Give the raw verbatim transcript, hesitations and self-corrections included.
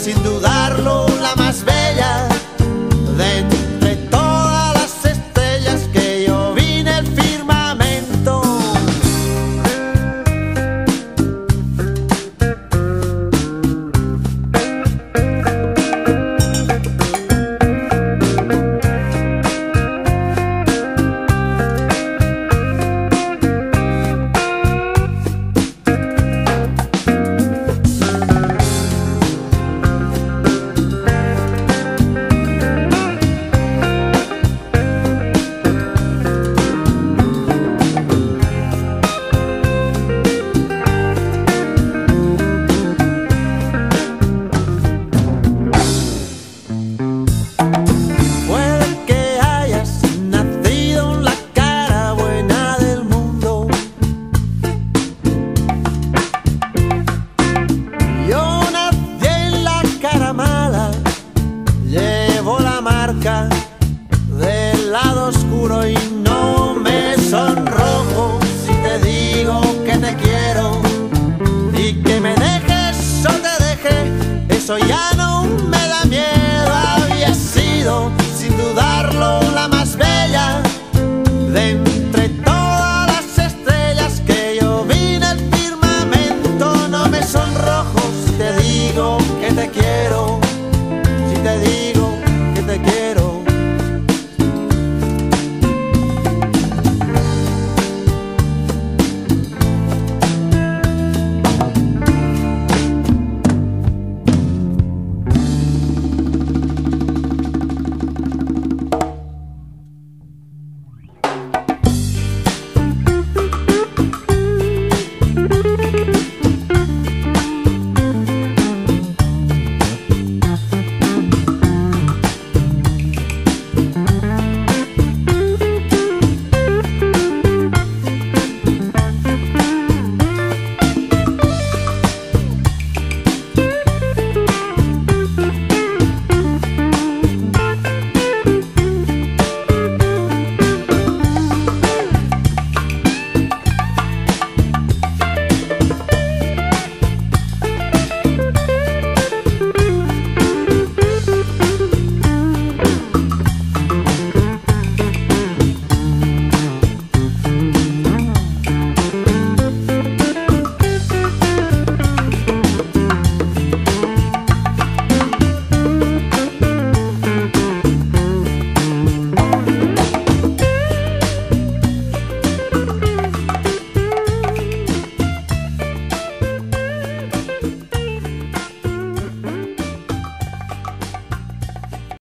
sin dudarlo, la más bella de entre todas las estrellas que yo vi en el firmamento. Llevo la marca del lado oscuro y no me sonrojo si te digo que te quiero y que me dejes o te deje, eso ya no me da miedo. Había sido, sin dudarlo, la más bella de entre todas las estrellas que yo vi en el firmamento. No me sonrojo si te digo que te quiero